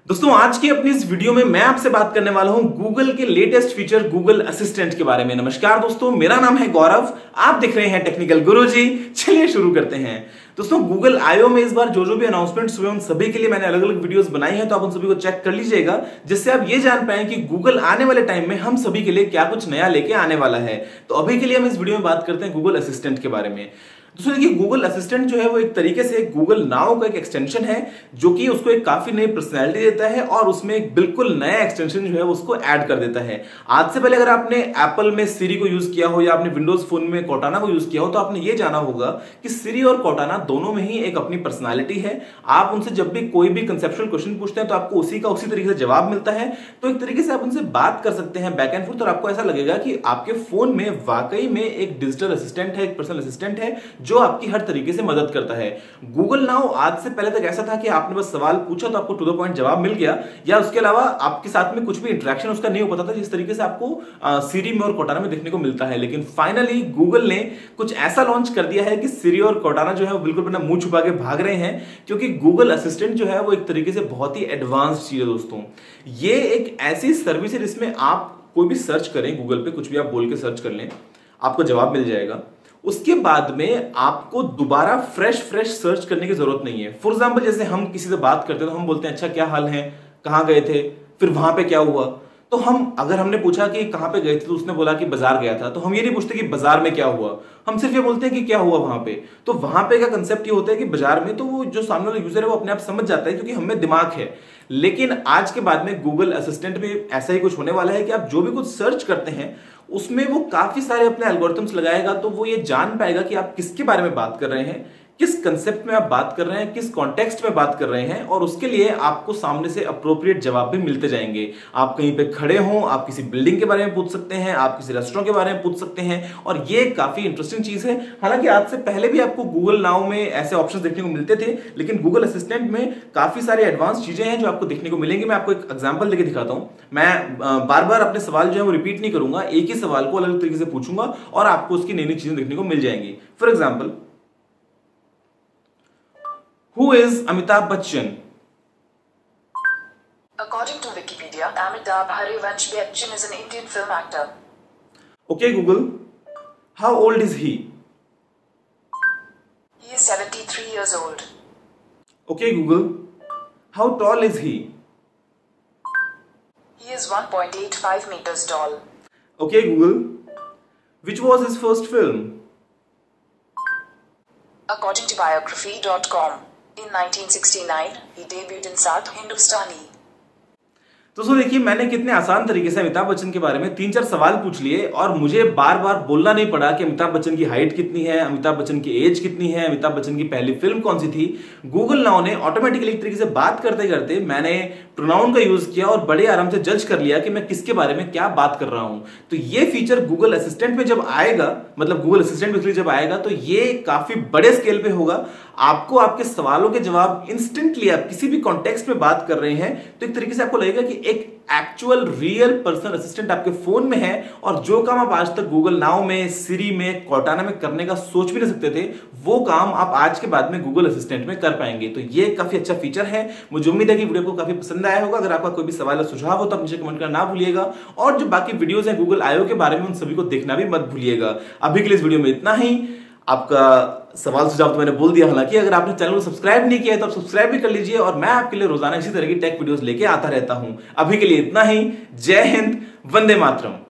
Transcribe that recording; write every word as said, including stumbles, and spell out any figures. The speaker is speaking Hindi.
दोस्तों आज की अपनी इस वीडियो में मैं आपसे बात करने वाला हूं गूगल के लेटेस्ट फीचर गूगल असिस्टेंट के बारे में। नमस्कार दोस्तों, मेरा नाम है गौरव, आप देख रहे हैं टेक्निकल गुरुजी। चलिए शुरू करते हैं। दोस्तों गूगल आईओ में इस बार जो जो भी अनाउंसमेंट्स हुए उन सभी के लिए मैंने अलग अलग वीडियोस बनाई हैं, तो आप उन सभी को चेक कर लीजिएगा, जिससे आप ये जान पाएं कि गूगल आने वाले टाइम में हम सभी के लिए क्या कुछ नया लेके आने वाला है। तो अभी के लिए हम इस वीडियो में बात करते हैं गूगल असिस्टेंट के बारे में। दोस्तों देखिए, गूगल असिस्टेंट जो है वो एक तरीके से गूगल नाउ का एक एक्सटेंशन है, जो कि उसको एक काफी नई पर्सनैलिटी देता है और उसमें एक बिल्कुल नया एक्सटेंशन जो है उसको ऐड कर देता है। आज से पहले अगर आपने एप्पल में सिरी को यूज किया हो या आपने विंडोज फोन में कोर्टाना को यूज किया हो, तो आपने ये जाना होगा कि सिरी और कोर्टाना दोनों में ही एक अपनी पर्सनैलिटी है। आप उनसे जब भी कोई भी कंसेप्चुअल क्वेश्चन पूछते हैं तो आपको उसी का उसी तरीके से जवाब मिलता है। तो एक तरीके से आप उनसे बात कर सकते हैं बैक एंड फोर्थ, और आपको ऐसा लगेगा कि आपके फोन में वाकई में एक डिजिटल असिस्टेंट है, एक पर्सनल असिस्टेंट है जो आपकी हर तरीके से मदद करता है। गूगल नाउ आज से पहले तक ऐसा था कि आपने बस सवाल पूछा तो आपको टू द पॉइंट जवाब मिल गया, या उसके अलावा आपके साथ में कुछ भी इंटरेक्शन उसका नहीं हो पाता था, जिस तरीके से आपको सिरी में और कोर्टाना में देखने को मिलता है। लेकिन फाइनली गूगल ने कुछ ऐसा लॉन्च कर दिया है कि सिरी और कोर्टाना जो है वो बिल्कुल अपना मुंह छुपा के भाग रहे हैं, क्योंकि गूगल असिस्टेंट जो है वो एक तरीके से बहुत ही एडवांस चीज है। दोस्तों ये एक ऐसी सर्विस है जिसमें आप कोई भी सर्च करें, गूगल पे कुछ भी आप बोल के सर्च कर लें, आपको जवाब मिल जाएगा। उसके बाद में आपको दोबारा फ्रेश फ्रेश सर्च करने की जरूरत नहीं है। फॉर एग्जांपल जैसे हम किसी से बात करते हैं तो हम बोलते हैं अच्छा क्या हाल है, कहां गए थे, फिर वहां पे क्या हुआ। तो हम अगर हमने पूछा कि कहां पे गए थे तो उसने बोला कि बाजार गया था, तो हम ये नहीं पूछते कि बाजार में क्या हुआ, हम सिर्फ ये बोलते हैं कि क्या हुआ वहां पे। तो वहां पे का कंसेप्ट ये होता है कि बाजार में, तो वो जो सामने वाला यूजर है वो अपने आप समझ जाता है, क्योंकि हमें दिमाग है। लेकिन आज के बाद में गूगल असिस्टेंट में ऐसा ही कुछ होने वाला है कि आप जो भी कुछ सर्च करते हैं उसमें वो काफी सारे अपने एल्गोरिथम्स लगाएगा, तो वो ये जान पाएगा कि आप किसके बारे में बात कर रहे हैं, किस कंसेप्ट में आप बात कर रहे हैं, किस कॉन्टेक्स्ट में बात कर रहे हैं, और उसके लिए आपको सामने से अप्रोप्रिएट जवाब भी मिलते जाएंगे। आप कहीं पे खड़े हो, आप किसी बिल्डिंग के बारे में पूछ सकते हैं, आप किसी रेस्टोरेंट के बारे में पूछ सकते हैं, और ये काफी इंटरेस्टिंग चीज है। हालांकि आज से पहले भी आपको गूगल नाउ में ऐसे ऑप्शंस देखने को मिलते थे, लेकिन गूगल असिस्टेंट में काफी सारे एडवांस चीजें हैं जो आपको देखने को मिलेंगी। मैं आपको एक एग्जाम्पल देकर दिखाता हूं। मैं बार बार अपने सवाल जो है वो रिपीट नहीं करूंगा, एक ही सवाल को अलग अलग तरीके से पूछूंगा और आपको उसकी नई नई चीजें देखने को मिल जाएंगी। For example, Who is Amitabh Bachchan? According to Wikipedia, Amitabh Harivansh Bachchan is an Indian film actor. Okay, Google. How old is he? He is seventy-three years old. Okay, Google. How tall is he? He is one point eight five meters tall. Okay, Google. Which was his first film? According to biography dot com, in nineteen sixty-nine, he debuted in South Hindustani. दोस्तों देखिए, मैंने कितने आसान तरीके से अमिताभ बच्चन के बारे में तीन चार सवाल पूछ लिए और मुझे बार बार बोलना नहीं पड़ा कि अमिताभ बच्चन की हाइट कितनी है, अमिताभ बच्चन की एज कितनी है, अमिताभ बच्चन की पहली फिल्म कौन सी थी। गूगल नाउ ने ऑटोमेटिकली एक तरीके से बात करते करते मैंने प्रोनाउन का यूज किया और बड़े आराम से जज कर लिया कि मैं किसके बारे में क्या बात कर रहा हूं। तो ये फीचर गूगल असिस्टेंट में जब आएगा, मतलब गूगल असिस्टेंट में जब आएगा, तो ये काफी बड़े स्केल पे होगा। आपको आपके सवालों के जवाब इंस्टेंटली, आप किसी भी कॉन्टेक्स्ट में बात कर रहे हैं तो एक तरीके से आपको लगेगा कि एक एक्चुअल रियल पर्सनल असिस्टेंट आपके फोन में है, और जो काम आप आज तक गूगल नाउ में, सिरी में, कोर्टाना में करने का सोच भी नहीं सकते थे, वो काम आप आज के बाद में गूगल असिस्टेंट में कर पाएंगे। तो ये काफी अच्छा फीचर है। मुझे उम्मीद है कि वीडियो को काफी पसंद आया होगा। अगर आपका कोई भी सवाल या सुझाव हो तो आप मुझे कमेंट करना ना भूलिएगा, और जो बाकी वीडियोस हैं गूगल आईओ के बारे में उन सभी को देखना भी मत भूलिएगा। अभी के लिए इस वीडियो में इतना ही। आपका सवाल सुझाव तो मैंने बोल दिया, हालांकि अगर आपने चैनल को सब्सक्राइब नहीं किया है तो आप सब्सक्राइब भी कर लीजिए, और मैं आपके लिए रोजाना इसी तरह की टेक वीडियोस लेके आता रहता हूं। अभी के लिए इतना ही। जय हिंद, वंदे मातरम।